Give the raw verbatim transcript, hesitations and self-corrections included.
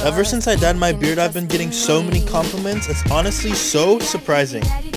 Ever since I dyed my beard, I've been getting so many compliments. It's honestly so surprising.